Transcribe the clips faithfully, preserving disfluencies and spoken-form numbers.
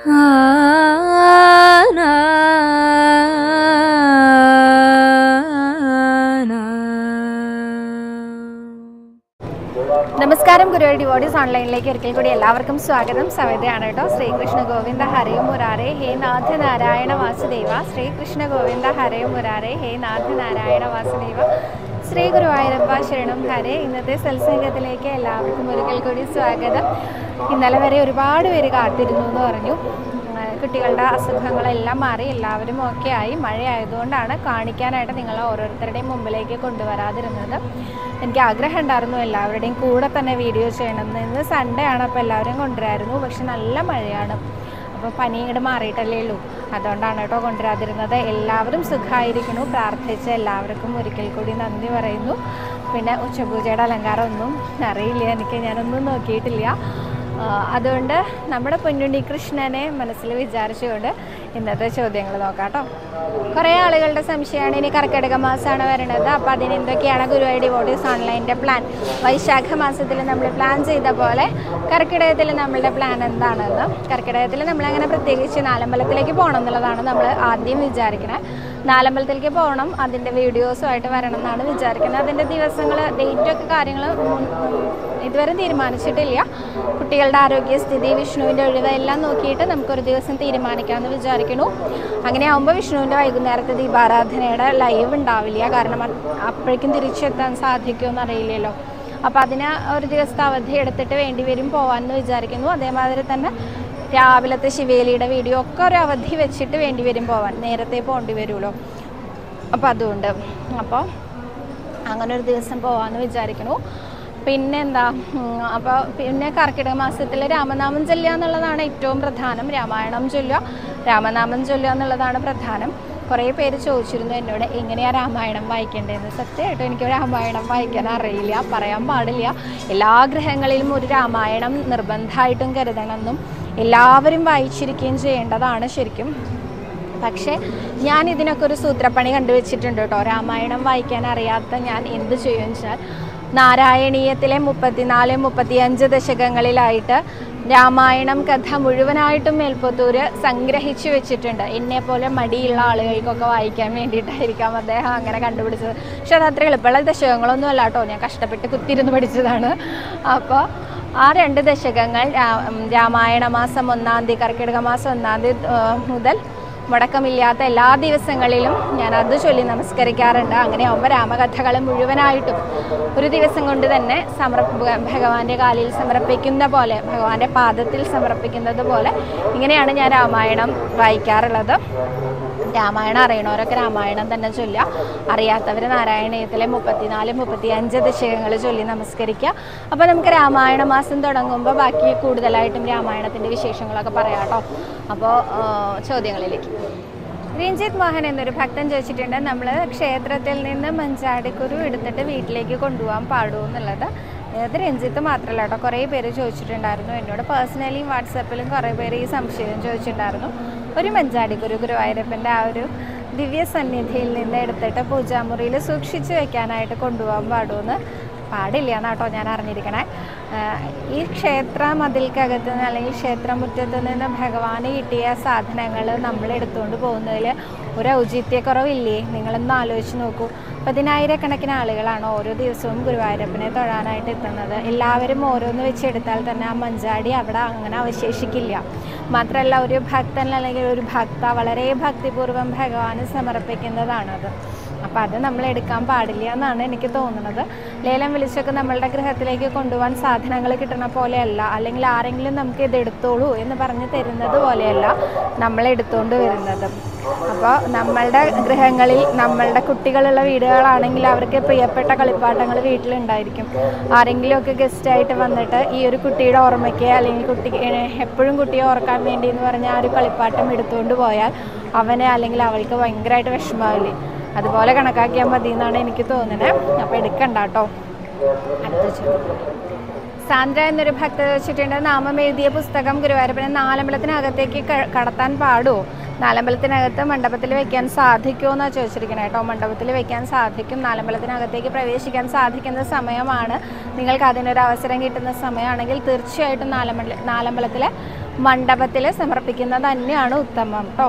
നമസ്കാരം, ഗുരുവായൂർ ഡിവോട്ടീസ് ഓൺലൈനിലേക്ക് ഒരിക്കൽ കൂടി എല്ലാവർക്കും സ്വാഗതം. സവിതയാണ് കേട്ടോ. ശ്രീകൃഷ്ണ ഗോവിന്ദ ഹരേ മുരാരേ ഹേ നാഥ നാരായണ വാസുദേവ. ശ്രീകൃഷ്ണ ഗോവിന്ദ ഹരേ മുരാരേ ഹേ നാഥ നാരായണ വാസുദേവ. ശ്രീ ഗുരുവായൂരപ്പ ശരണം ഹരേ. ഇന്നത്തെ സത്സംഗത്തിലേക്ക് എല്ലാവർക്കും ഒരിക്കൽ കൂടി സ്വാഗതം. ഇന്നലെ വരെ ഒരുപാട് പേര് കാത്തിരുന്നു എന്ന് പറഞ്ഞു. കുട്ടികളുടെ അസുഖങ്ങളെല്ലാം മാറി എല്ലാവരും ഓക്കെ ആയി. മഴയായതുകൊണ്ടാണ് കാണിക്കാനായിട്ട് നിങ്ങളെ ഓരോരുത്തരുടെയും മുമ്പിലേക്ക് കൊണ്ടുവരാതിരുന്നത്. എനിക്ക് ആഗ്രഹം ഉണ്ടായിരുന്നു എല്ലാവരുടെയും കൂടെ തന്നെ വീഡിയോ ചെയ്യണമെന്ന്. ഇന്ന് സൺഡേ ആണ്, അപ്പോൾ എല്ലാവരും കൊണ്ടുവരായിരുന്നു. പക്ഷെ നല്ല മഴയാണ്, അപ്പോൾ പനി ഇങ്ങോട്ട് മാറിയിട്ടല്ലേ ഉള്ളൂ. അതുകൊണ്ടാണ് കേട്ടോ കൊണ്ടുവരാതിരുന്നത്. എല്ലാവരും സുഖമായിരിക്കണു. പ്രാർത്ഥിച്ച എല്ലാവർക്കും ഒരിക്കൽ കൂടി നന്ദി പറയുന്നു. പിന്നെ ഉച്ചപൂജയുടെ അലങ്കാരം ഒന്നും അറിയില്ല എനിക്ക്, ഞാനൊന്നും നോക്കിയിട്ടില്ല. അതുകൊണ്ട് നമ്മുടെ പൊന്നുണ്ണി കൃഷ്ണനെ മനസ്സിൽ വിചാരിച്ചുകൊണ്ട് ഇന്നത്തെ ചോദ്യങ്ങൾ നോക്കാം കേട്ടോ. കുറേ ആളുകളുടെ സംശയമാണ് ഇനി കർക്കിടക മാസമാണ് വരുന്നത്, അപ്പോൾ അതിന് എന്തൊക്കെയാണ് ഗുരുവായൂർ ഡിവോട്ടീസ് ഓൺലൈൻ്റെ പ്ലാൻ. വൈശാഖ മാസത്തിൽ നമ്മൾ പ്ലാൻ ചെയ്ത പോലെ കർക്കിടകത്തിൽ നമ്മളുടെ പ്ലാൻ എന്താണെന്ന്. കർക്കിടകത്തിൽ നമ്മളങ്ങനെ പ്രത്യേകിച്ച് നാലമ്പലത്തിലേക്ക് പോകണം എന്നുള്ളതാണ് നമ്മൾ ആദ്യം വിചാരിക്കുന്നത്. നാലമ്പലത്തിലേക്ക് പോകണം, അതിൻ്റെ വീഡിയോസുമായിട്ട് വരണം എന്നാണ് വിചാരിക്കുന്നത്. അതിൻ്റെ ദിവസങ്ങൾ, ഡേറ്റൊക്കെ കാര്യങ്ങൾ ഇതുവരെ തീരുമാനിച്ചിട്ടില്ല. കുട്ടികളുടെ ആരോഗ്യസ്ഥിതി, വിഷ്ണുവിൻ്റെ ഒഴിവ് എല്ലാം നോക്കിയിട്ട് നമുക്കൊരു ദിവസം തീരുമാനിക്കാമെന്ന് വിചാരിക്കുന്നു. അങ്ങനെ ആകുമ്പോൾ വിഷ്ണുവിൻ്റെ വൈകുന്നേരത്തെ ദീപാരാധനയുടെ ലൈവ് ഉണ്ടാവില്ല, കാരണം അപ്പോഴേക്കും തിരിച്ചെത്താൻ സാധിക്കുമെന്ന് അറിയില്ലല്ലോ. അപ്പോൾ അതിന് ഒരു ദിവസത്തെ അവധി എടുത്തിട്ട് വേണ്ടി വരും പോകാമെന്ന് വിചാരിക്കുന്നു. അതേമാതിരി തന്നെ രാവിലത്തെ ശിവേലിയുടെ വീഡിയോ ഒക്കെ ഒരു അവധി വെച്ചിട്ട് വേണ്ടി വരും പോകാൻ, നേരത്തെ പോകേണ്ടി വരുമല്ലോ. അപ്പോൾ അതുകൊണ്ട് അപ്പോൾ അങ്ങനെ ഒരു ദിവസം പോകാമെന്ന് വിചാരിക്കുന്നു. പിന്നെന്താ, അപ്പോൾ പിന്നെ കർക്കിടക മാസത്തിൽ രാമനാമം ചൊല്ലുക എന്നുള്ളതാണ് ഏറ്റവും പ്രധാനം. രാമായണം ചൊല്ലുക, രാമനാമം ചൊല്ലുക എന്നുള്ളതാണ് പ്രധാനം. കുറേ പേര് ചോദിച്ചിരുന്നു എന്നോട് എങ്ങനെയാണ് രാമായണം വായിക്കേണ്ടതെന്ന്. സത്യമായിട്ടും എനിക്ക് രാമായണം വായിക്കാൻ അറിയില്ല, പറയാൻ പാടില്ല. എല്ലാ ഗ്രഹങ്ങളിലും ഒരു രാമായണം നിർബന്ധമായിട്ടും കരുതണമെന്നും എല്ലാവരും വായിച്ചിരിക്കുകയും ചെയ്യേണ്ടതാണ് ശരിക്കും. പക്ഷേ ഞാൻ ഇതിനൊക്കെ ഒരു സൂത്രപ്പണി കണ്ടുവച്ചിട്ടുണ്ട് കേട്ടോ. രാമായണം വായിക്കാൻ അറിയാത്ത ഞാൻ എന്ത് ചെയ്യുമെന്ന് വെച്ചാൽ, നാരായണീയത്തിലെ മുപ്പത്തിനാല് മുപ്പത്തിയഞ്ച് ദശകങ്ങളിലായിട്ട് രാമായണം കഥ മുഴുവനായിട്ടും മേൽപ്പത്തൂര് സംഗ്രഹിച്ചു വെച്ചിട്ടുണ്ട്. എന്നെപ്പോലെ മടിയുള്ള ആളുകൾക്കൊക്കെ വായിക്കാൻ വേണ്ടിയിട്ടായിരിക്കാം അദ്ദേഹം അങ്ങനെ കണ്ടുപിടിച്ചത്. പക്ഷെ അത് അത്ര എളുപ്പമുള്ള ദശകങ്ങളൊന്നും അല്ല കേട്ടോ, ഞാൻ കഷ്ടപ്പെട്ട് കുത്തിയിരുന്ന് പഠിച്ചതാണ്. അപ്പോൾ ആ രണ്ട് ദശകങ്ങൾ രാമായണ മാസം ഒന്നാം തീയതി, കർക്കിടക മാസം ഒന്നാം തീയതി മുതൽ മുടക്കമില്ലാത്ത എല്ലാ ദിവസങ്ങളിലും ഞാൻ അത് ചൊല്ലി നമസ്കരിക്കാറുണ്ട്. അങ്ങനെ ആകുമ്പോൾ രാമകഥകൾ മുഴുവനായിട്ടും ഒരു ദിവസം കൊണ്ട് തന്നെ സമർപ്പ ഭഗവാന്റെ കാലിൽ സമർപ്പിക്കുന്ന പോലെ, ഭഗവാന്റെ പാദത്തിൽ സമർപ്പിക്കുന്നത് പോലെ ഇങ്ങനെയാണ് ഞാൻ രാമായണം വായിക്കാറുള്ളത്. രാമായണം അറിയണവരൊക്കെ രാമായണം തന്നെ ചൊല്ലുക, അറിയാത്തവർ നാരായണീയത്തിലെ മുപ്പത്തിനാല് മുപ്പത്തിയഞ്ച് ദശകങ്ങൾ ചൊല്ലി നമസ്കരിക്കുക. അപ്പോൾ നമുക്ക് രാമായണ മാസം തുടങ്ങുമ്പോൾ ബാക്കി കൂടുതലായിട്ടും രാമായണത്തിൻ്റെ വിശേഷങ്ങളൊക്കെ പറയാം കേട്ടോ. അപ്പോൾ ചോദ്യങ്ങളിലേക്ക്. രഞ്ജിത്ത് മോഹൻ എന്നൊരു ഭക്തൻ ചോദിച്ചിട്ടുണ്ട്, നമ്മൾ ക്ഷേത്രത്തിൽ നിന്ന് മഞ്ചാടിക്കുരു എടുത്തിട്ട് വീട്ടിലേക്ക് കൊണ്ടുപോകാൻ പാടുമോ എന്നുള്ളത്. അത് രഞ്ജിത്ത് മാത്രമല്ല കേട്ടോ, കുറേ പേര് ചോദിച്ചിട്ടുണ്ടായിരുന്നു എന്നോട്. പേഴ്സണലിയും വാട്സപ്പിലും കുറേ പേര് ഈ സംശയം ചോദിച്ചിട്ടുണ്ടായിരുന്നു. ഒരു മഞ്ചാടിക്കുരു ഗുരുവായൂരപ്പൻ്റെ ആ ഒരു ദിവ്യ സന്നിധിയിൽ നിന്ന് എടുത്തിട്ട് പൂജാമുറിയിൽ സൂക്ഷിച്ച് വെക്കാനായിട്ട് കൊണ്ടുപോകാൻ പാടുമെന്ന്. പാടില്ല എന്നാട്ടോ ഞാൻ അറിഞ്ഞിരിക്കണേ. ഈ ക്ഷേത്ര മതിൽക്കകത്ത് നിന്ന് അല്ലെങ്കിൽ ക്ഷേത്രമുറ്റത്ത് നിന്ന് ഭഗവാന് കിട്ടിയ സാധനങ്ങൾ നമ്മൾ എടുത്തുകൊണ്ട് പോകുന്നതിൽ ഒരു ഔചിത്യക്കുറവില്ലേ? നിങ്ങളൊന്ന് ആലോചിച്ച് നോക്കൂ. പതിനായിരക്കണക്കിന് ആളുകളാണ് ഓരോ ദിവസവും ഗുരുവായൂരപ്പനെ തൊഴാനായിട്ട് എത്തുന്നത്. എല്ലാവരും ഓരോന്ന് വെച്ചെടുത്താൽ തന്നെ ആ മഞ്ചാടി അവിടെ അങ്ങനെ അവശേഷിക്കില്ല. മാത്രമല്ല, ഒരു ഭക്തൻ അല്ലെങ്കിൽ ഒരു ഭക്ത വളരെ ഭക്തിപൂർവ്വം ഭഗവാന് സമർപ്പിക്കുന്നതാണത്. അപ്പോൾ അത് നമ്മൾ എടുക്കാൻ പാടില്ല എന്നാണ് എനിക്ക് തോന്നുന്നത്. ലേലം വിളിച്ചൊക്കെ നമ്മളുടെ ഗൃഹത്തിലേക്ക് കൊണ്ടുപോകാൻ സാധനങ്ങൾ കിട്ടണ പോലെയല്ല, അല്ലെങ്കിൽ ആരെങ്കിലും നമുക്ക് ഇത് എടുത്തോളൂ എന്ന് പറഞ്ഞ് തരുന്നത് പോലെയല്ല നമ്മൾ എടുത്തുകൊണ്ട് വരുന്നത്. അപ്പോൾ നമ്മളുടെ ഗൃഹങ്ങളിൽ നമ്മളുടെ കുട്ടികളുള്ള വീടുകളാണെങ്കിൽ അവർക്ക് പ്രിയപ്പെട്ട കളിപ്പാട്ടങ്ങൾ വീട്ടിലുണ്ടായിരിക്കും. ആരെങ്കിലുമൊക്കെ ഗസ്റ്റായിട്ട് വന്നിട്ട് ഈ ഒരു കുട്ടിയുടെ ഓർമ്മയ്ക്ക് അല്ലെങ്കിൽ കുട്ടി എപ്പോഴും കുട്ടിയെ ഓർക്കാൻ വേണ്ടി എന്ന് പറഞ്ഞാൽ ആ ഒരു കളിപ്പാട്ടം എടുത്തുകൊണ്ട് പോയാൽ അവനെ അല്ലെങ്കിൽ അവൾക്ക് ഭയങ്കരമായിട്ട് വിഷമാവില്ലേ? അതുപോലെ കണക്കാക്കിയാൽ മതി എന്നാണ് എനിക്ക് തോന്നുന്നത്. അപ്പോൾ എടുക്കണ്ട കേട്ടോ. അടുത്ത ചോദ്യം. സാന്ദ്ര എന്നൊരു ഭക്ത വെച്ചിട്ടുണ്ട്, നാമം എഴുതിയ പുസ്തകം ഗുരുവായൂരപ്പനെ നാലമ്പലത്തിനകത്തേക്ക് കടത്താൻ പാടുമോ? നാലമ്പലത്തിനകത്ത് മണ്ഡപത്തിൽ വെക്കാൻ സാധിക്കുമോ എന്നാണ് ചോദിച്ചിരിക്കുന്നത് കേട്ടോ. മണ്ഡപത്തിൽ വെക്കാൻ സാധിക്കും. നാലമ്പലത്തിനകത്തേക്ക് പ്രവേശിക്കാൻ സാധിക്കുന്ന സമയമാണ്. നിങ്ങൾക്ക് അതിനൊരു അവസരം കിട്ടുന്ന സമയമാണെങ്കിൽ തീർച്ചയായിട്ടും നാലമ്പല നാലമ്പലത്തിൽ മണ്ഡപത്തിൽ സമർപ്പിക്കുന്നത് തന്നെയാണ് ഉത്തമം കേട്ടോ.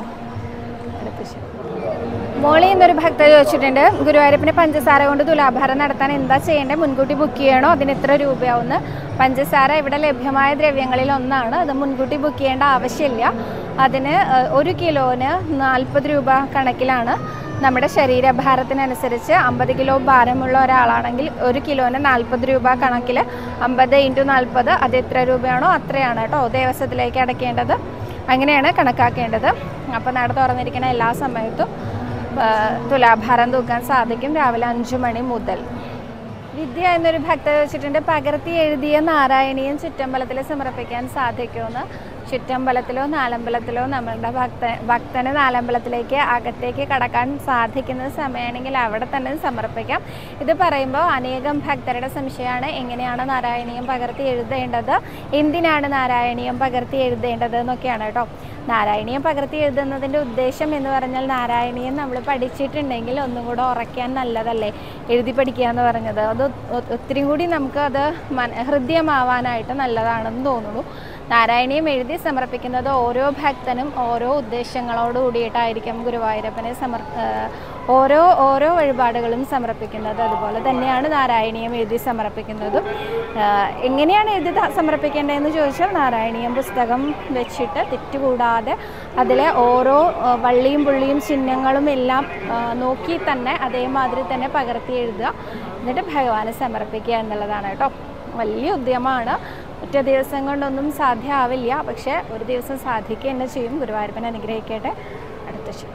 മോളി എന്നൊരു ഭക്ത ചോദിച്ചിട്ടുണ്ട്, ഗുരുവായൂരപ്പന് പഞ്ചസാര കൊണ്ട് തുലാഭാരം നടത്താൻ എന്താ ചെയ്യേണ്ടത്? മുൻകൂട്ടി ബുക്ക് ചെയ്യണോ? അതിന് എത്ര രൂപയാവുമെന്ന്? പഞ്ചസാര ഇവിടെ ലഭ്യമായ ദ്രവ്യങ്ങളിൽ ഒന്നാണ്. അത് മുൻകൂട്ടി ബുക്ക് ചെയ്യേണ്ട ആവശ്യമില്ല. അതിന് ഒരു കിലോന് നാൽപ്പത് രൂപ കണക്കിലാണ്. നമ്മുടെ ശരീരഭാരത്തിനനുസരിച്ച് അമ്പത് കിലോ ഭാരമുള്ള ഒരാളാണെങ്കിൽ ഒരു കിലോന് നാൽപ്പത് രൂപ കണക്കിൽ അമ്പത് ഇൻറ്റു നാൽപ്പത് അത് എത്ര രൂപയാണോ അത്രയാണ് കേട്ടോ ദേവസ്വത്തിലേക്ക് അടയ്ക്കേണ്ടത്. അങ്ങനെയാണ് കണക്കാക്കേണ്ടത്. അപ്പോൾ നട തുറന്നിരിക്കുന്ന എല്ലാ സമയത്തും തുലാഭാരം തൂക്കാൻ സാധിക്കും രാവിലെ അഞ്ചു മണി മുതൽ. വിദ്യ എന്നൊരു ഭക്ത ചോദിച്ചിട്ടുണ്ട്, പകർത്തി എഴുതിയ നാരായണീയം ചുറ്റമ്പലത്തിൽ സമർപ്പിക്കാൻ സാധിക്കുമെന്ന്. ചുറ്റമ്പലത്തിലോ നാലമ്പലത്തിലോ നമ്മളുടെ ഭക്ത ഭക്തന് നാലമ്പലത്തിലേക്ക് അകത്തേക്ക് കടക്കാൻ സാധിക്കുന്ന സമയമാണെങ്കിൽ അവിടെ തന്നെ സമർപ്പിക്കാം. ഇത് പറയുമ്പോൾ അനേകം ഭക്തരുടെ സംശയമാണ്, എങ്ങനെയാണ് നാരായണീയം പകർത്തി എഴുതേണ്ടത്, എന്തിനാണ് നാരായണീയം പകർത്തി എഴുതേണ്ടത് എന്നൊക്കെയാണ് കേട്ടോ. നാരായണീയം പകർത്തി എഴുതുന്നതിൻ്റെ ഉദ്ദേശം എന്ന് പറഞ്ഞാൽ നാരായണീയം നമ്മൾ പഠിച്ചിട്ടുണ്ടെങ്കിൽ ഒന്നും കൂടെ ഉറയ്ക്കാൻ നല്ലതല്ലേ എഴുതി പഠിക്കുക എന്ന് പറഞ്ഞത്. അത് ഒത്തിരി കൂടി നമുക്ക് അത് ഹൃദ്യമാവാനായിട്ട് നല്ലതാണെന്ന് തോന്നുന്നു. നാരായണീയം എഴുതി സമർപ്പിക്കുന്നത് ഓരോ ഭക്തനും ഓരോ ഉദ്ദേശങ്ങളോട് കൂടിയിട്ടായിരിക്കും ഗുരുവായൂരപ്പനെ സമർ ഓരോ ഓരോ വഴിപാടുകളും സമർപ്പിക്കുന്നത്. അതുപോലെ തന്നെയാണ് നാരായണീയം എഴുതി സമർപ്പിക്കുന്നതും. എങ്ങനെയാണ് എഴുതി സമർപ്പിക്കേണ്ടതെന്ന് ചോദിച്ചാൽ നാരായണീയം പുസ്തകം വെച്ചിട്ട് തെറ്റുകൂടാതെ അതിലെ ഓരോ വള്ളിയും പുള്ളിയും ചിഹ്നങ്ങളും എല്ലാം നോക്കി തന്നെ അതേമാതിരി തന്നെ പകർത്തി എഴുതുക, എന്നിട്ട് ഭഗവാനെ സമർപ്പിക്കുക എന്നുള്ളതാണ് കേട്ടോ. വലിയ ഉദ്യമമാണ്. ഒറ്റ ദിവസം കൊണ്ടൊന്നും സാധ്യമാവില്ല, പക്ഷേ ഒരു ദിവസം സാധിക്കുക തന്നെ ചെയ്യും. ഗുരുവായൂരപ്പനെ അനുഗ്രഹിക്കട്ടെ. അടുത്ത ശരി.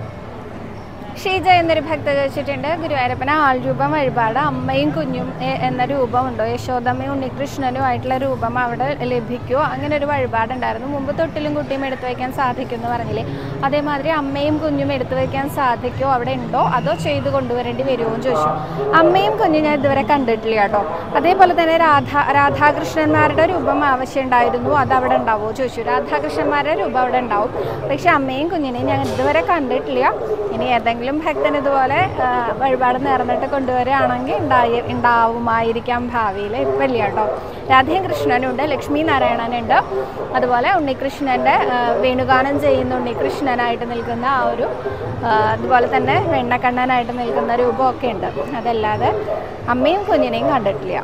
ഷീജ എന്നൊരു ഭക്ത ചോദിച്ചിട്ടുണ്ട്, ഗുരുവായൂരപ്പന ആൾ രൂപം വഴിപാട് അമ്മയും കുഞ്ഞും എന്ന രൂപമുണ്ടോ? യശോദമ്മയും ഉണ്ണികൃഷ്ണനുമായിട്ടുള്ള രൂപം അവിടെ ലഭിക്കുമോ? അങ്ങനെ ഒരു വഴിപാടുണ്ടായിരുന്നു. മുമ്പ് തൊട്ടിലും കുട്ടിയും എടുത്തു വയ്ക്കാൻ സാധിക്കുമെന്ന് പറഞ്ഞില്ലേ, അതേമാതിരി അമ്മയും കുഞ്ഞും എടുത്തു വയ്ക്കാൻ സാധിക്കുമോ? അവിടെ ഉണ്ടോ അതോ ചെയ്ത് കൊണ്ടുവരേണ്ടി വരുമോ എന്ന് ചോദിച്ചു. അമ്മയും കുഞ്ഞും ഞാൻ ഇതുവരെ കണ്ടിട്ടില്ല കേട്ടോ. അതേപോലെ തന്നെ രാധാ രാധാകൃഷ്ണന്മാരുടെ രൂപം ആവശ്യമുണ്ടായിരുന്നു, അത് അവിടെ ഉണ്ടാവുമോ ചോദിച്ചു. രാധാകൃഷ്ണന്മാരുടെ രൂപം അവിടെ ഉണ്ടാവും, പക്ഷെ അമ്മയും കുഞ്ഞിനെയും ഞാൻ ഇതുവരെ കണ്ടിട്ടില്ല. ഇനി ഏതെങ്കിലും ഭക്തൻ ഇതുപോലെ വഴിപാട് നേർന്നിട്ട് കൊണ്ടുവരികയാണെങ്കിൽ ഉണ്ടായി ഉണ്ടാവുമായിരിക്കാം ഭാവിയിൽ. ഇപ്പം ഇല്ല കേട്ടോ. രാധയും കൃഷ്ണനുണ്ട്, ലക്ഷ്മി നാരായണനുണ്ട്, അതുപോലെ ഉണ്ണികൃഷ്ണൻ്റെ വേണുഗാനം ചെയ്യുന്ന ഉണ്ണികൃഷ്ണനായിട്ട് നിൽക്കുന്ന ആ ഒരു അതുപോലെ തന്നെ വെണ്ണക്കണ്ണനായിട്ട് നിൽക്കുന്ന രൂപമൊക്കെ ഉണ്ട്. അതല്ലാതെ അമ്മയും കുഞ്ഞിനെയും കണ്ടിട്ടില്ല.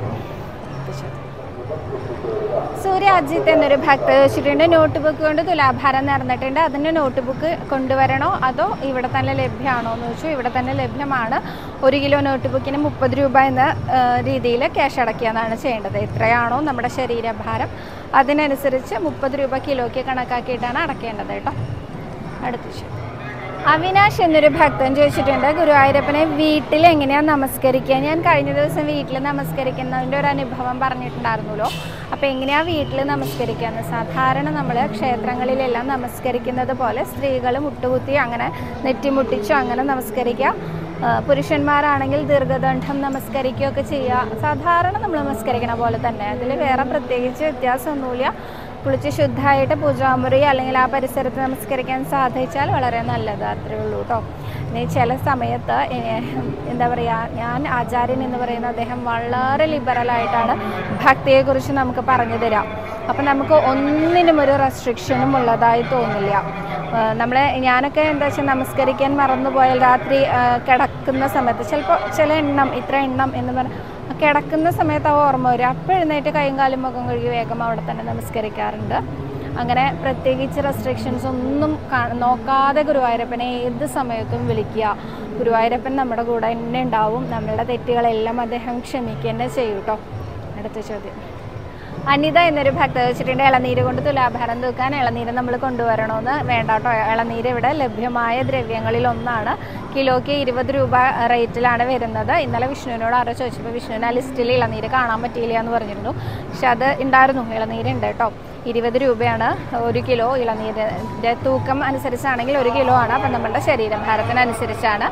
സൂര്യ അജിത്ത് എന്നൊരു ഭക്ത ചോദിച്ചിട്ടുണ്ട്, നോട്ട് ബുക്ക് കൊണ്ട് തുലാഭാരം നടന്നിട്ടുണ്ട്, അതിന് നോട്ട് ബുക്ക് കൊണ്ടുവരണോ അതോ ഇവിടെ തന്നെ ലഭ്യമാണോ എന്ന് ചോദിച്ചു. ഇവിടെ തന്നെ ലഭ്യമാണ്. ഒരു കിലോ നോട്ട് ബുക്കിന് മുപ്പത് രൂപ എന്ന രീതിയിൽ ക്യാഷ് അടയ്ക്കുകയെന്നാണ് ചെയ്യേണ്ടത്. എത്രയാണോ നമ്മുടെ ശരീരഭാരം അതിനനുസരിച്ച് മുപ്പത് രൂപ കിലോയ്ക്ക് കണക്കാക്കിയിട്ടാണ് അടയ്ക്കേണ്ടത് കേട്ടോ. അടുത്ത ശരി. അവിനാഷ് എന്നൊരു ഭക്തൻ ചോദിച്ചിട്ടുണ്ട്, ഗുരുവായൂരപ്പനെ വീട്ടിൽ എങ്ങനെയാണ് നമസ്കരിക്കുക? ഞാൻ കഴിഞ്ഞ ദിവസം വീട്ടിൽ നമസ്കരിക്കുന്നതിൻ്റെ ഒരു അനുഭവം പറഞ്ഞിട്ടുണ്ടായിരുന്നല്ലോ. അപ്പോൾ എങ്ങനെയാണ് വീട്ടിൽ നമസ്കരിക്കുക? സാധാരണ നമ്മൾ ക്ഷേത്രങ്ങളിലെല്ലാം നമസ്കരിക്കുന്നത് പോലെ സ്ത്രീകൾ മുട്ടുകുത്തി അങ്ങനെ നെറ്റിമുട്ടിച്ചോ അങ്ങനെ നമസ്കരിക്കുക. പുരുഷന്മാരാണെങ്കിൽ ദീർഘദണ്ഡം നമസ്കരിക്കുകയൊക്കെ ചെയ്യുക. സാധാരണ നമ്മൾ നമസ്കരിക്കണ പോലെ തന്നെ, അതിൽ വേറെ പ്രത്യേകിച്ച് വ്യത്യാസമൊന്നുമില്ല. കുളിച്ച് ശുദ്ധമായിട്ട് പൂജാമുറി അല്ലെങ്കിൽ ആ പരിസരത്ത് നമസ്കരിക്കാൻ സാധിച്ചാൽ വളരെ നല്ലത്. അത്രയേ ഉള്ളൂ കേട്ടോ. ഇനി ചില സമയത്ത് എന്താ പറയുക, ഞാൻ ആചാര്യൻ എന്ന് പറയുന്ന അദ്ദേഹം വളരെ ലിബറലായിട്ടാണ് ഭക്തിയെക്കുറിച്ച് നമുക്ക് പറഞ്ഞു തരാം. അപ്പം നമുക്ക് ഒന്നിനും ഒരു റെസ്ട്രിക്ഷനും ഉള്ളതായി തോന്നില്ല. നമ്മളെ ഞാനൊക്കെ എന്താ വെച്ചാൽ നമസ്കരിക്കാൻ മറന്നുപോയാൽ രാത്രി കിടക്കുന്ന സമയത്ത് ചിലപ്പോൾ ചില എണ്ണം ഇത്ര എണ്ണം എന്ന് പറഞ്ഞാൽ കിടക്കുന്ന സമയത്ത് ആ ഓർമ്മ വരും. അപ്പോൾ എഴുന്നേറ്റ് കൈയും കാലും മുഖം കഴുകി വേഗം അവിടെ തന്നെ നമസ്കരിക്കാറുണ്ട്. അങ്ങനെ പ്രത്യേകിച്ച് റെസ്ട്രിക്ഷൻസ് ഒന്നും നോക്കാതെ ഗുരുവായൂരപ്പനെ ഏത് സമയത്തും വിളിക്കുക. ഗുരുവായൂരപ്പൻ നമ്മുടെ കൂടെ തന്നെ ഉണ്ടാവും. നമ്മളുടെ തെറ്റുകളെല്ലാം അദ്ദേഹം ക്ഷമിക്കുക തന്നെ ചെയ്യും കേട്ടോ. അടുത്ത ചോദ്യം. അനിത എന്നൊരു ഭക്ത വെച്ചിട്ടുണ്ട്, ഇളനീര് കൊണ്ട് തുലാഭാരം തൂക്കാൻ ഇളനീര് നമ്മൾ കൊണ്ടുവരണമെന്ന്. വേണ്ട കേട്ടോ, ഇളനീര് ഇവിടെ ലഭ്യമായ ദ്രവ്യങ്ങളിൽ ഒന്നാണ്. കിലോയ്ക്ക് ഇരുപത് രൂപ റേറ്റിലാണ് വരുന്നത്. ഇന്നലെ വിഷ്ണുവിനോട് ആരോ ചോദിച്ചപ്പോൾ വിഷ്ണുവിന് ആ ലിസ്റ്റിൽ ഇളനീര് കാണാൻ പറ്റിയില്ല എന്ന് പറഞ്ഞിരുന്നു. പക്ഷെ അത് ഉണ്ടായിരുന്നു, ഇളനീരുണ്ട് കേട്ടോ. ഇരുപത് രൂപയാണ് ഒരു കിലോ ഇളനീരിൻ്റെ തൂക്കം അനുസരിച്ചാണെങ്കിൽ ഒരു കിലോ ആണ്. അപ്പം നമ്മളുടെ ശരീരഭാരത്തിനനുസരിച്ചാണ്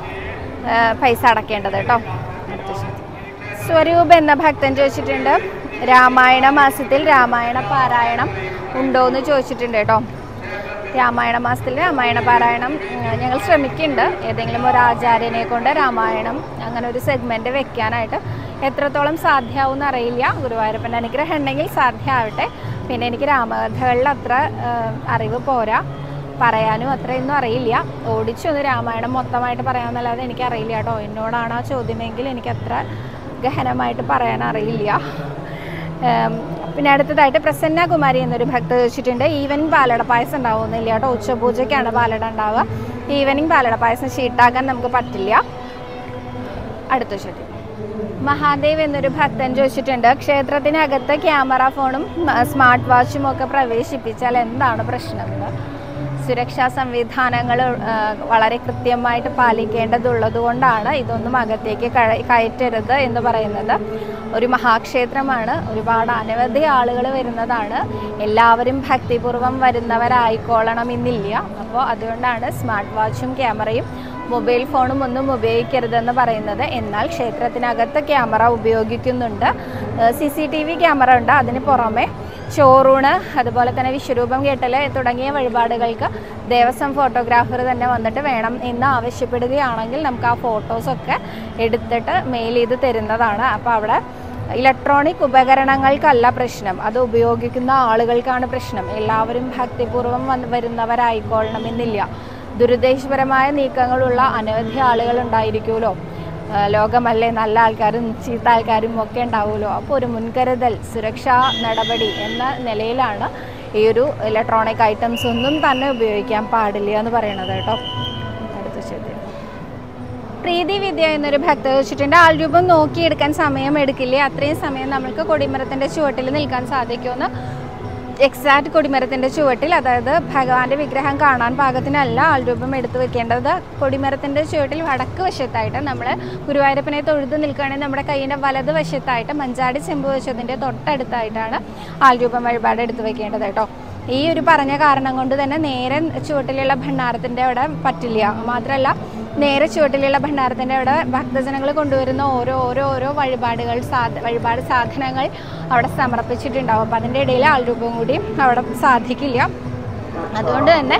പൈസ അടയ്ക്കേണ്ടത് കേട്ടോ. സ്വരൂപ് എന്ന ഭക്തൻ ചോദിച്ചിട്ടുണ്ട്, രാമായണ മാസത്തിൽ രാമായണ പാരായണം ഉണ്ടോ എന്ന് ചോദിച്ചിട്ടുണ്ട് കേട്ടോ. രാമായണ മാസത്തിൽ രാമായണ പാരായണം ഞങ്ങൾ ശ്രമിക്കുന്നുണ്ട്. ഏതെങ്കിലും ഒരു ആചാര്യനെ കൊണ്ട് രാമായണം അങ്ങനെ ഒരു സെഗ്മെൻറ്റ് വെക്കാനായിട്ട്. എത്രത്തോളം സാധ്യമാവും എന്നറിയില്ല. ഗുരുവായൂരപ്പൻ്റെ അനുഗ്രഹം ഉണ്ടെങ്കിൽ സാധ്യമാവട്ടെ. പിന്നെ എനിക്ക് രാമകഥകളിൽ അത്ര അറിവ് പോരാ, പറയാനും അത്രയൊന്നും അറിയില്ല. ഓടിച്ചൊന്ന് രാമായണം മൊത്തമായിട്ട് പറയാമെന്നല്ലാതെ എനിക്കറിയില്ല കേട്ടോ. എന്നോടാണ് ആ ചോദ്യമെങ്കിൽ എനിക്കത്ര ഗഹനമായിട്ട് പറയാൻ അറിയില്ല. പിന്നെ അടുത്തതായിട്ട് പ്രസന്ന കുമാരി എന്നൊരു ഭക്ത ചോദിച്ചിട്ടുണ്ട്, ഈവനിങ് പാലട പായസം ഉണ്ടാവുന്നില്ല കേട്ടോ. ഉച്ചപൂജയ്ക്കാണ് പാലട ഉണ്ടാവുക. ഈവനിങ് പാലട പായസം ഷീട്ടാക്കാൻ നമുക്ക് പറ്റില്ല. അടുത്ത ചോദ്യം മഹാദേവ് എന്നൊരു ഭക്തൻ ചോദിച്ചിട്ടുണ്ട്, ക്ഷേത്രത്തിനകത്ത് ക്യാമറ ഫോണും സ്മാർട്ട് വാച്ചും ഒക്കെ പ്രവേശിപ്പിച്ചാൽ എന്താണ് പ്രശ്നമെന്ന്. സുരക്ഷാ സംവിധാനങ്ങൾ വളരെ കൃത്യമായിട്ട് പാലിക്കേണ്ടതുള്ളത് കൊണ്ടാണ് ഇതൊന്നും അകത്തേക്ക് കയറ്റരുത് എന്ന് പറയുന്നത്. ഒരു മഹാക്ഷേത്രമാണ്, ഒരുപാട് അനവധി ആളുകൾ വരുന്നതാണ്, എല്ലാവരും ഭക്തിപൂർവ്വം വരുന്നവരായിക്കോളണമെന്നില്ല. അപ്പോൾ അതുകൊണ്ടാണ് സ്മാർട്ട് വാച്ചും ക്യാമറയും മൊബൈൽ ഫോണും ഒന്നും ഉപയോഗിക്കരുതെന്ന് പറയുന്നത്. എന്നാൽ ക്ഷേത്രത്തിനകത്ത് ക്യാമറ ഉപയോഗിക്കുന്നുണ്ട്, C C T V camera ഉണ്ട്. അതിന് പുറമെ ചോറൂണ്, അതുപോലെ തന്നെ വിശ്വരൂപം കേട്ടൽ തുടങ്ങിയ വഴിപാടുകൾക്ക് ദേവസ്വം ഫോട്ടോഗ്രാഫർ തന്നെ വന്നിട്ട് വേണം എന്ന് ആവശ്യപ്പെടുകയാണെങ്കിൽ നമുക്ക് ആ ഫോട്ടോസൊക്കെ എടുത്തിട്ട് മെയിൽ ചെയ്ത് തരുന്നതാണ്. അപ്പോൾ അവിടെ ഇലക്ട്രോണിക് ഉപകരണങ്ങൾക്കല്ല പ്രശ്നം, അത് ഉപയോഗിക്കുന്ന ആളുകൾക്കാണ് പ്രശ്നം. എല്ലാവരും ഭക്തിപൂർവ്വം വന്ന് വരുന്നവരായിക്കൊള്ളണമെന്നില്ല. ദുരുദ്ദേശപരമായ നീക്കങ്ങളുള്ള അനവധി ആളുകൾ ഉണ്ടായിരിക്കുമല്ലോ. ലോകമല്ലേ, നല്ല ആൾക്കാരും ചീത്ത ആൾക്കാരും ഒക്കെ ഉണ്ടാവുമല്ലോ. അപ്പോൾ ഒരു മുൻകരുതൽ സുരക്ഷാ നടപടി എന്ന നിലയിലാണ് ഈ ഒരു ഇലക്ട്രോണിക് ഐറ്റംസ് ഒന്നും തന്നെ ഉപയോഗിക്കാൻ പാടില്ല എന്ന് പറയണത് കേട്ടോ. അടുത്ത ചോദ്യം പ്രീതി വിദ്യ എന്നൊരു ഭക്ത ചോദിച്ചിട്ടുണ്ട്, ആൾരൂപം നോക്കിയെടുക്കാൻ സമയം എടുക്കില്ലേ? അത്രയും സമയം നമ്മൾക്ക് കൊടിമരത്തിൻ്റെ ചുവട്ടിൽ നിൽക്കാൻ സാധിക്കുമെന്ന്. എക്സാക്ട് കൊടിമരത്തിൻ്റെ ചുവട്ടിൽ, അതായത് ഭഗവാന്റെ വിഗ്രഹം കാണാൻ പാകത്തിനല്ല ആൾരൂപം എടുത്തു വെക്കേണ്ടത്. കൊടിമരത്തിൻ്റെ ചുവട്ടിൽ വടക്ക് വശത്തായിട്ട് നമ്മൾ ഗുരുവായൂരപ്പനെ തൊഴുത് നിൽക്കുകയാണെങ്കിൽ നമ്മുടെ കൈയിൻ്റെ വലത് വശത്തായിട്ട് മഞ്ചാടി ചെമ്പ് വെച്ചതിൻ്റെ തൊട്ടടുത്തായിട്ടാണ് ആൾരൂപം വഴിപാട് എടുത്തു വെക്കേണ്ടത് കേട്ടോ. ഈ ഒരു പറഞ്ഞ കാരണം കൊണ്ട് തന്നെ നേരെ ചുവട്ടിലുള്ള ഭണ്ഡാരത്തിൻ്റെ അവിടെ പറ്റില്ല. മാത്രമല്ല നേരെ ചുവട്ടിലുള്ള ഭണ്ഡാരത്തിൻ്റെ അവിടെ ഭക്തജനങ്ങൾ കൊണ്ടുവരുന്ന ഓരോ ഓരോ ഓരോ വഴിപാടുകൾ സാധ വഴിപാട് സാധനങ്ങൾ അവിടെ സമർപ്പിച്ചിട്ടുണ്ടാവും. അപ്പം അതിൻ്റെ ഇടയിൽ ആൾരൂപം കൂടി അവിടെ സാധിക്കില്ല. അതുകൊണ്ട് തന്നെ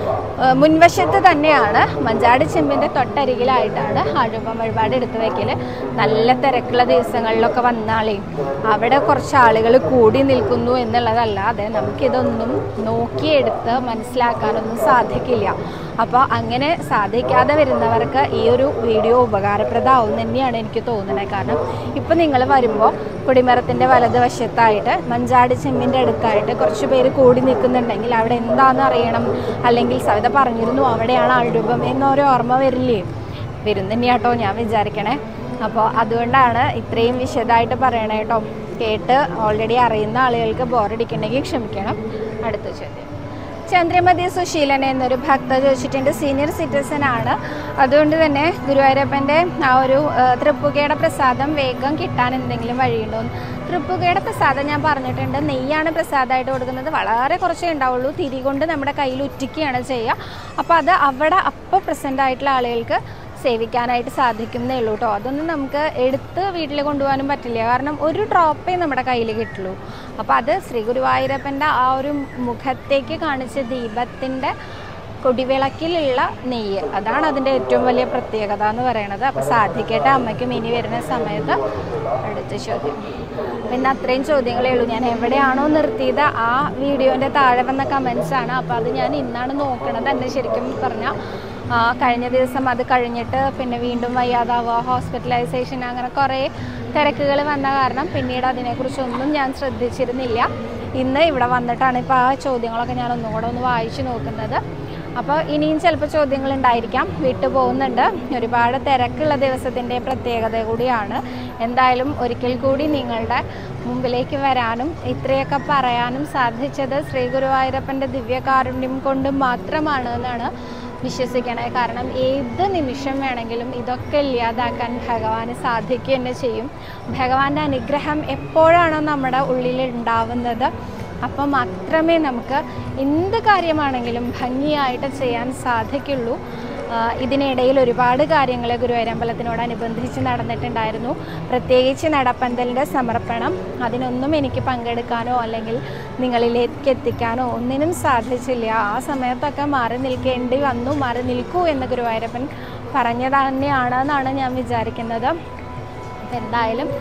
മുൻവശത്ത് തന്നെയാണ് മഞ്ചാടി ചെമ്പിൻ്റെ തൊട്ടരികിലായിട്ടാണ് ആൾരൂപം വഴിപാട് എടുത്തു വയ്ക്കൽ. നല്ല തിരക്കുള്ള ദിവസങ്ങളിലൊക്കെ വന്നാളേ അവിടെ കുറച്ച് ആളുകൾ കൂടി നിൽക്കുന്നു എന്നുള്ളതല്ലാതെ നമുക്കിതൊന്നും നോക്കിയെടുത്ത് മനസ്സിലാക്കാനൊന്നും സാധിക്കില്ല. അപ്പോൾ അങ്ങനെ സാധിക്കാതെ വരുന്നവർക്ക് ഈ ഒരു വീഡിയോ ഉപകാരപ്രദമാവും തന്നെയാണ് എനിക്ക് തോന്നുന്നത്. കാരണം ഇപ്പോൾ നിങ്ങൾ വരുമ്പോൾ കൊടിമരത്തിൻ്റെ വലതുവശത്തായിട്ട് മഞ്ചാടി ചെമ്മിൻ്റെ അടുത്തായിട്ട് കുറച്ച് പേര് കൂടി നിൽക്കുന്നുണ്ടെങ്കിൽ അവിടെ എന്താണെന്ന് അറിയണം. അല്ലെങ്കിൽ സവിത പറഞ്ഞിരുന്നു അവിടെയാണ് ആൾരൂപം എന്നൊരു ഓർമ്മ വരില്ലേ? വരും തന്നെയാട്ടോ ഞാൻ വിചാരിക്കണേ. അപ്പോൾ അതുകൊണ്ടാണ് ഇത്രയും വിശദമായിട്ട് പറയണേ കേട്ടോ. കേട്ട് ഓൾറെഡി അറിയുന്ന ആളുകൾക്ക് ബോറടിക്കണമെങ്കിൽ ക്ഷമിക്കണം. അടുത്ത ചോദ്യം ചന്ദ്രമതി സുശീലൻ എന്നൊരു ഭക്ത ചോദിച്ചിട്ടുണ്ട്, സീനിയർ സിറ്റിസൺ ആണ്, അതുകൊണ്ട് തന്നെ ഗുരുവായൂരപ്പൻ്റെ ആ ഒരു തൃപ്പുകയുടെ പ്രസാദം വേഗം കിട്ടാൻ എന്തെങ്കിലും വഴിയുണ്ടോ? തൃപ്പുകയുടെ പ്രസാദം ഞാൻ പറഞ്ഞിട്ടുണ്ട്, നെയ്യാണ് പ്രസാദമായിട്ട് കൊടുക്കുന്നത്, വളരെ കുറച്ചേ ഉണ്ടാവുള്ളൂ. തിരി കൊണ്ട് നമ്മുടെ കയ്യിൽ ഉറ്റിക്കുകയാണ് ചെയ്യുക. അപ്പോൾ അത് അവിടെ അപ്പോൾ പ്രസൻ്റ് ആയിട്ടുള്ള ആളുകൾക്ക് സേവിക്കാനായിട്ട് സാധിക്കുന്നേ ഉള്ളൂ കേട്ടോ. അതൊന്നും നമുക്ക് എടുത്ത് വീട്ടിൽ കൊണ്ടുപോകാനും പറ്റില്ല, കാരണം ഒരു ഡ്രോപ്പേ നമ്മുടെ കയ്യിൽ കിട്ടുള്ളൂ. അപ്പോൾ അത് ശ്രീ ഗുരുവായൂരപ്പൻ്റെ ആ ഒരു മുഖത്തേക്ക് കാണിച്ച ദീപത്തിൻ്റെ കൊടിവിളക്കിലുള്ള നെയ്യ്, അതാണ് അതിൻ്റെ ഏറ്റവും വലിയ പ്രത്യേകത എന്ന് പറയുന്നത്. അപ്പോൾ സാധിക്കട്ടെ അമ്മയ്ക്കും ഇനി വരുന്ന സമയത്ത്. അടുത്ത ചോദ്യം, പിന്നെ അത്രയും ചോദ്യങ്ങളേ ഉള്ളൂ. ഞാൻ എവിടെയാണോ നിർത്തിയത് ആ വീഡിയോൻ്റെ താഴെ വന്ന കമൻസാണ്. അപ്പോൾ അത് ഞാൻ ഇന്നാണ് നോക്കണത് തന്നെ. ശരിക്കും പറഞ്ഞാൽ കഴിഞ്ഞ ദിവസം അത് കഴിഞ്ഞിട്ട് പിന്നെ വീണ്ടും വയ്യാതാവുക, ഹോസ്പിറ്റലൈസേഷൻ, അങ്ങനെ കുറേ തിരക്കുകൾ വന്ന കാരണം പിന്നീട് അതിനെക്കുറിച്ചൊന്നും ഞാൻ ശ്രദ്ധിച്ചിരുന്നില്ല. ഇന്ന് ഇവിടെ വന്നിട്ടാണ് ഇപ്പോൾ ആ ചോദ്യങ്ങളൊക്കെ ഞാൻ ഒന്നും കൂടെ ഒന്ന് വായിച്ചു നോക്കുന്നത്. അപ്പോൾ ഇനിയും ചിലപ്പോൾ ചോദ്യങ്ങൾ ഉണ്ടായിരിക്കാം, വിട്ടു പോകുന്നുണ്ട്. ഒരുപാട് തിരക്കുള്ള ദിവസത്തിൻ്റെ പ്രത്യേകത കൂടിയാണ്. എന്തായാലും ഒരിക്കൽ കൂടി നിങ്ങളുടെ മുമ്പിലേക്ക് വരാനും ഇത്രയൊക്കെ പറയാനും സാധിച്ചത് ശ്രീ ഗുരുവായൂരപ്പൻ്റെ ദിവ്യകാരുണ്യം കൊണ്ട് മാത്രമാണ് എന്നാണ് വിശ്വസിക്കണേ. കാരണം ഏത് നിമിഷം വേണമെങ്കിലും ഇതൊക്കെ ഇല്ലാതാക്കാൻ ഭഗവാന് സാധിക്കുക തന്നെ ചെയ്യും. ഭഗവാന്റെ അനുഗ്രഹം എപ്പോഴാണോ നമ്മുടെ ഉള്ളിൽ ഉണ്ടാവുന്നത് അപ്പോൾ മാത്രമേ നമുക്ക് എന്ത് കാര്യമാണെങ്കിലും ഭംഗിയായിട്ട് ചെയ്യാൻ സാധിക്കുള്ളൂ. ഇതിനിടയിൽ ഒരുപാട് കാര്യങ്ങൾ ഗുരുവായൂരമ്പലത്തിനോടനുബന്ധിച്ച് നടന്നിട്ടുണ്ടായിരുന്നു. പ്രത്യേകിച്ച് നടപ്പന്തലിൻ്റെ സമർപ്പണം, അതിനൊന്നും എനിക്ക് പങ്കെടുക്കാനോ അല്ലെങ്കിൽ നിങ്ങളിലേക്ക് എത്തിക്കാനോ ഒന്നിനും സാധിച്ചില്ല. ആ സമയത്തൊക്കെ മാറി നിൽക്കേണ്ടി വന്നു. മാറി നിൽക്കൂ എന്ന് ഗുരുവായൂരപ്പൻ പറഞ്ഞത് തന്നെയാണെന്നാണ് ഞാൻ വിചാരിക്കുന്നത്. എന്തായാലും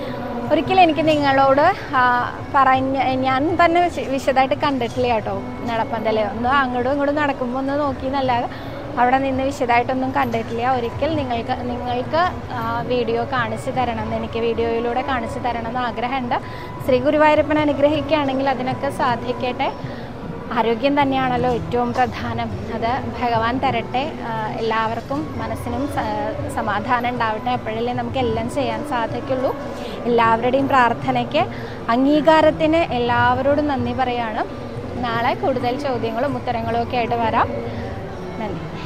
ഒരിക്കലും എനിക്ക് നിങ്ങളോട് പറഞ്ഞ ഞാൻ തന്നെ വിശദമായിട്ട് കണ്ടിട്ടില്ല കേട്ടോ. നടപ്പന്തൽ ഒന്ന് അങ്ങോട്ടും ഇങ്ങോട്ടും നടക്കുമ്പോൾ ഒന്ന് നോക്കി എന്നല്ലാതെ അവിടെ നിന്ന് വിശദമായിട്ടൊന്നും കണ്ടിട്ടില്ല. ഒരിക്കൽ നിങ്ങൾക്ക് നിങ്ങൾക്ക് വീഡിയോ കാണിച്ചു തരണം എന്ന്, എനിക്ക് വീഡിയോയിലൂടെ കാണിച്ചു തരണം എന്ന് ആഗ്രഹമുണ്ട്. ശ്രീ ഗുരുവായൂരപ്പൻ അനുഗ്രഹിക്കുകയാണെങ്കിൽ അതിനൊക്കെ സാധിക്കട്ടെ. ആരോഗ്യം തന്നെയാണല്ലോ ഏറ്റവും പ്രധാനം. അത് ഭഗവാൻ തരട്ടെ. എല്ലാവർക്കും മനസ്സിനും സമാധാനം ഉണ്ടാവട്ടെ. അപ്പോഴല്ലേ നമുക്ക് എല്ലാം ചെയ്യാൻ സാധിക്കുള്ളൂ. എല്ലാവരുടെയും പ്രാർത്ഥനയ്ക്ക് അംഗീകാരത്തിന് എല്ലാവരോടും നന്ദി പറയാണ്. നാളെ കൂടുതൽ ചോദ്യങ്ങളും ഉത്തരങ്ങളും ഒക്കെ ആയിട്ട് വരാം. നന്ദി.